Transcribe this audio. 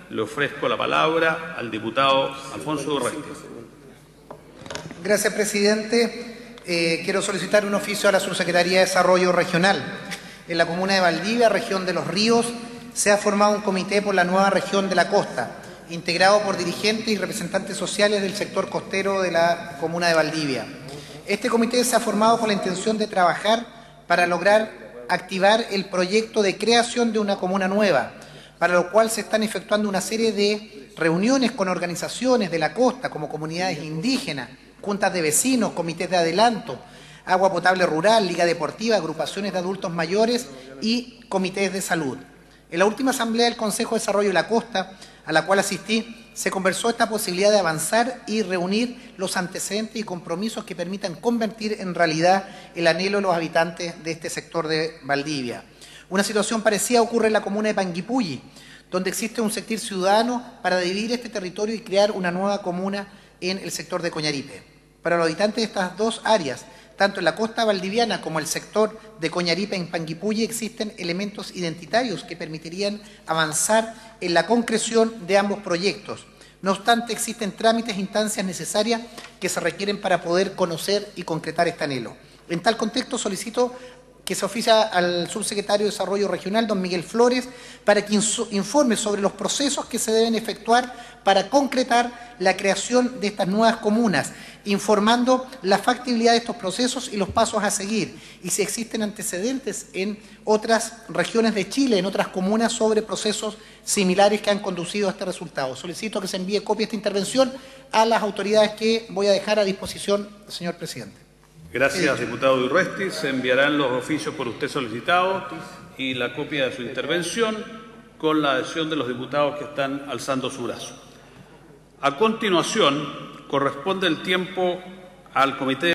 Le ofrezco la palabra al diputado Alfonso Urresti. Gracias, presidente. Quiero solicitar un oficio a la Subsecretaría de Desarrollo Regional. En la comuna de Valdivia, región de Los Ríos, se ha formado un comité por la nueva región de la costa, integrado por dirigentes y representantes sociales del sector costero de la comuna de Valdivia. Este comité se ha formado con la intención de trabajar para lograr activar el proyecto de creación de una comuna nueva, para lo cual se están efectuando una serie de reuniones con organizaciones de la costa, como comunidades indígenas, juntas de vecinos, comités de adelanto, agua potable rural, liga deportiva, agrupaciones de adultos mayores y comités de salud. En la última asamblea del Consejo de Desarrollo de la Costa, a la cual asistí, se conversó esta posibilidad de avanzar y reunir los antecedentes y compromisos que permitan convertir en realidad el anhelo de los habitantes de este sector de Valdivia. Una situación parecida ocurre en la comuna de Panguipulli, donde existe un sentir ciudadano para dividir este territorio y crear una nueva comuna en el sector de Coñaripe. Para los habitantes de estas dos áreas, tanto en la costa valdiviana como el sector de Coñaripe en Panguipulli, existen elementos identitarios que permitirían avanzar en la concreción de ambos proyectos. No obstante, existen trámites e instancias necesarias que se requieren para poder conocer y concretar este anhelo. En tal contexto, solicito que se oficia al subsecretario de Desarrollo Regional, don Miguel Flores, para que informe sobre los procesos que se deben efectuar para concretar la creación de estas nuevas comunas, informando la factibilidad de estos procesos y los pasos a seguir, y si existen antecedentes en otras regiones de Chile, en otras comunas, sobre procesos similares que han conducido a este resultado. Solicito que se envíe copia de esta intervención a las autoridades que voy a dejar a disposición, señor presidente. Gracias, diputado Urresti. Se enviarán los oficios por usted solicitados y la copia de su intervención con la adhesión de los diputados que están alzando su brazo. A continuación, corresponde el tiempo al Comité